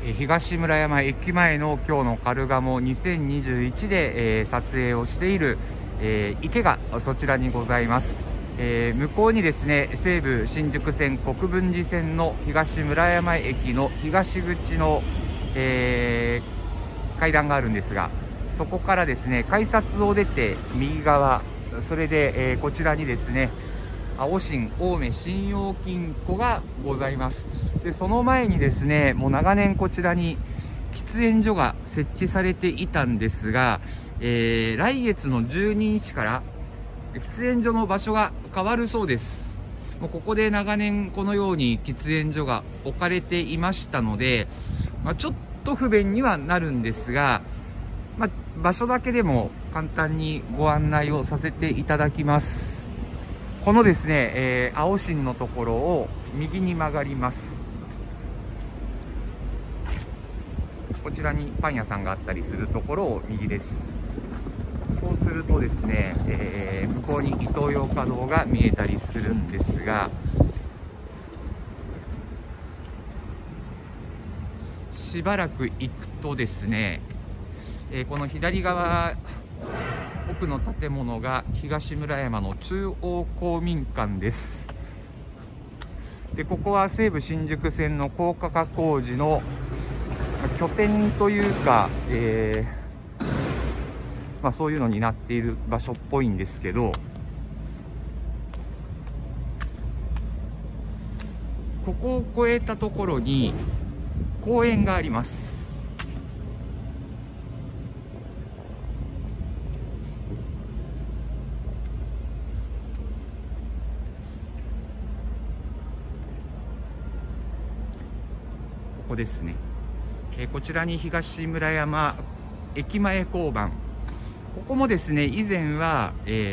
東村山駅前の今日のカルガモ2021で、撮影をしている、池がそちらにございます。向こうにですね、西武新宿線国分寺線の東村山駅の東口の、階段があるんですが、そこからですね、改札を出て右側、それで、こちらにですね、青新青梅信用金庫がございます。でその前にですね、もう長年こちらに喫煙所が設置されていたんですが、来月の12日から喫煙所の場所が変わるそうです。もうここで長年このように喫煙所が置かれていましたので、ちょっと不便にはなるんですが、場所だけでも簡単にご案内をさせていただきます。このですね、青新のところを右に曲がります。こちらにパン屋さんがあったりするところを右です。そうするとですね、向こうにイトーヨーカドーが見えたりするんですが、しばらく行くとですね、この左側奥の建物が東村山の中央公民館です。でここは西武新宿線の高架化工事の拠点というか、そういうのになっている場所っぽいんですけど、ここを越えたところに公園があります。ここですね。こちらに東村山駅前交番、ここもですね、以前は、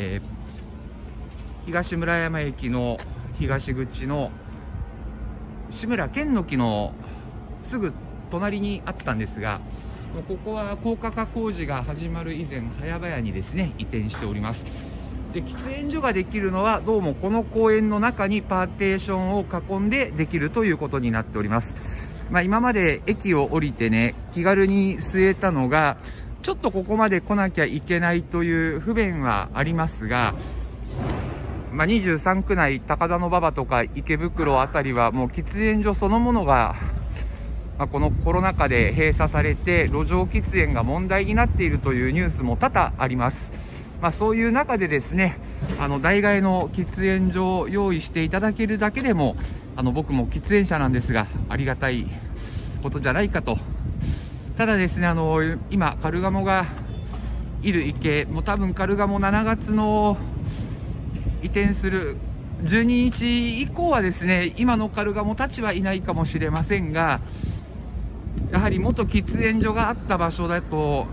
東村山駅の東口の志村けんの木のすぐ隣にあったんですが、もうここは高架化工事が始まる以前、早々にですね移転しております。で喫煙所ができるのはどうもこの公園の中にパーテーションを囲んでできるということになっております。今まで駅を降りてね、気軽に吸えたのがちょっとここまで来なきゃいけないという不便はありますが、23区内高田馬場とか池袋あたりはもう喫煙所そのものが、このコロナ禍で閉鎖されて路上喫煙が問題になっているというニュースも多々あります。そういう中でですね、代替の喫煙所を用意していただけるだけでも、僕も喫煙者なんですがありがたいことじゃないかと。ただですね、今カルガモがいる池も多分カルガモ7月の移転する12日以降はですね、今のカルガモたちはいないかもしれませんが、やはり元喫煙所があった場所だと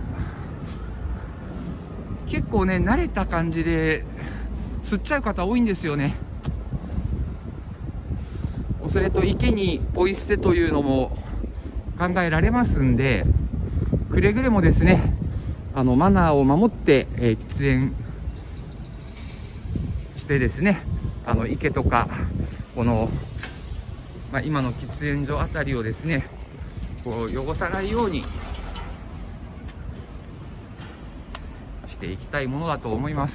結構ね、慣れた感じで吸っちゃう方多いんですよね。それと池にポイ捨てというのも考えられますんで、くれぐれもですね、マナーを守って、喫煙してですね、池とかこの、今の喫煙所あたりをですね、こう汚さないようにしていきたいものだと思います。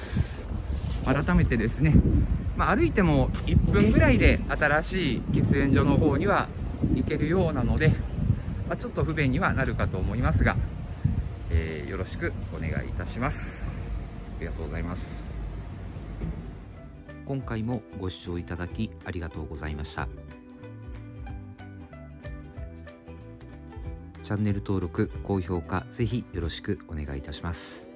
改めてですね、歩いても1分ぐらいで新しい喫煙所の方には行けるようなので、ちょっと不便にはなるかと思いますが、よろしくお願いいたします。ありがとうございます。 今回もご視聴いただきありがとうございました。チャンネル登録、高評価、ぜひよろしくお願いいたします。